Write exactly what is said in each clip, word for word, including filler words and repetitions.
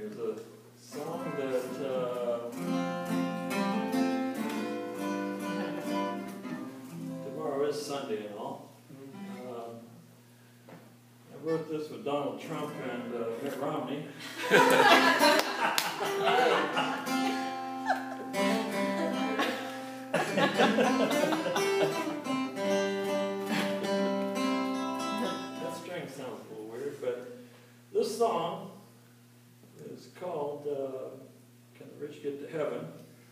Here's a song that uh, tomorrow is Sunday and all. Um, I wrote this with Donald Trump and uh, Mitt Romney. That string sounds a little weird, but this song is called uh, Can the Rich Get to Heaven?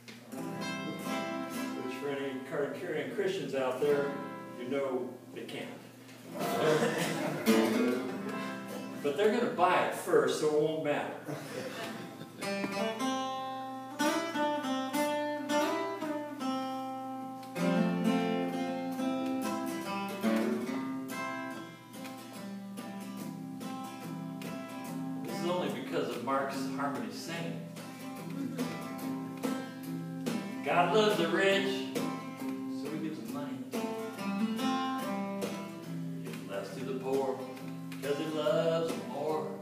Which for any card-carrying Christians out there, you know they can't. But they're going to buy it first, so it won't matter. This is only because of Mark's harmony singing. God loves the rich, so he gives them money. He gives less to the poor, because he loves them more.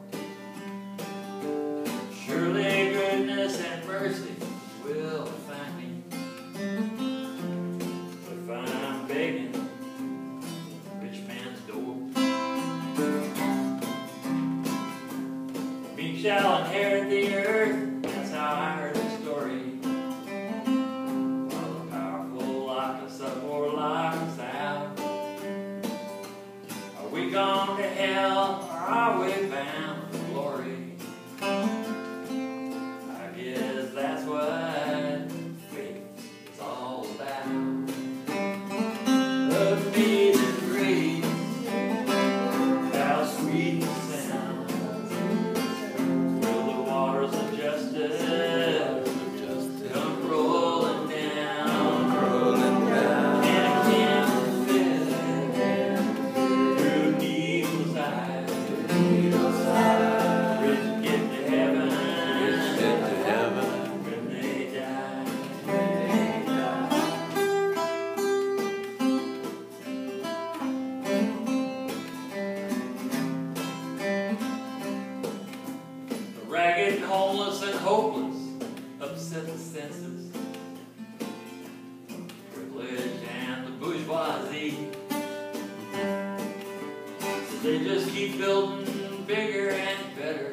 Surely goodness and mercy will find me. If I'm begging a rich man's door, we shall inherit the earth. That's how I heard the story. While the powerful lock us up or lock us out. Are we gone to hell, or are we bound for glory? I guess that's what faith is all about. Amazing grace, how sweet the sound. Will the waters of justice come rolling down, rolling down, and can't through needle's eyes, needle's eyes, rich get to heaven, rich get to heaven when they die, when they die. The ragged, homeless, and hopeless upset the senses. Privilege and the bourgeoisie. So they just keep building bigger and better.